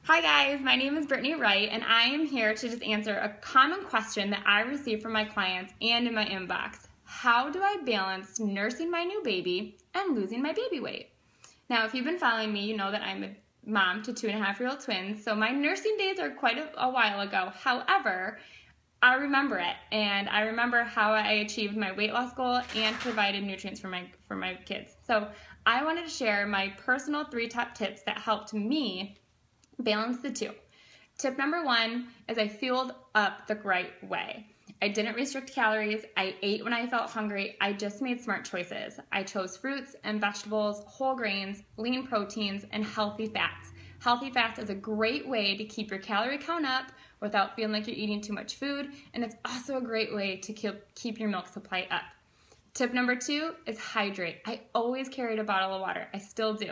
Hi guys, my name is Brittany Wright and I am here to just answer a common question that I receive from my clients and in my inbox. How do I balance nursing my new baby and losing my baby weight? Now, if you've been following me, you know that I'm a mom to 2.5-year-old twins, so my nursing days are quite a while ago. However, I remember it, and I remember how I achieved my weight loss goal and provided nutrients for my kids. So I wanted to share my personal 3 top tips that helped me balance the two. Tip number 1 is I fueled up the right way. I didn't restrict calories. I ate when I felt hungry. I just made smart choices. I chose fruits and vegetables, whole grains, lean proteins, and healthy fats. Healthy fats is a great way to keep your calorie count up without feeling like you're eating too much food, and it's also a great way to keep your milk supply up. Tip number 2 is hydrate. I always carried a bottle of water. I still do.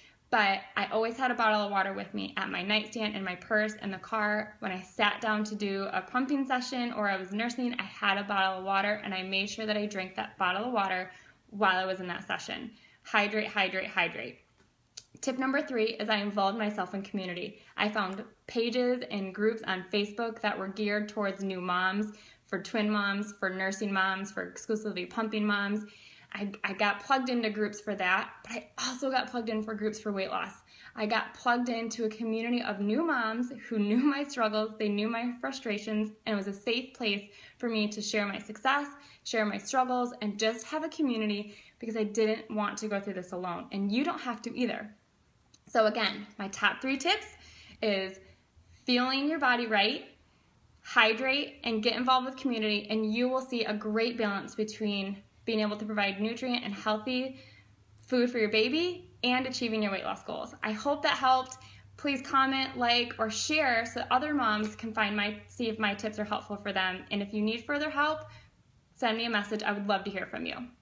But I always had a bottle of water with me at my nightstand, in my purse, in the car. When I sat down to do a pumping session or I was nursing, I had a bottle of water and I made sure that I drank that bottle of water while I was in that session. Hydrate, hydrate, hydrate. Tip number 3 is I involved myself in community. I found pages and groups on Facebook that were geared towards new moms, for twin moms, for nursing moms, for exclusively pumping moms. I got plugged into groups for that, but I also got plugged in for groups for weight loss. I got plugged into a community of new moms who knew my struggles, they knew my frustrations, and it was a safe place for me to share my success, share my struggles, and just have a community because I didn't want to go through this alone. And you don't have to either. So again, my top 3 tips is feeling your body right, hydrate, and get involved with community, and you will see a great balance between being able to provide nutrient and healthy food for your baby and achieving your weight loss goals. I hope that helped. Please comment, like, or share so other moms can see if my tips are helpful for them. And if you need further help, send me a message. I would love to hear from you.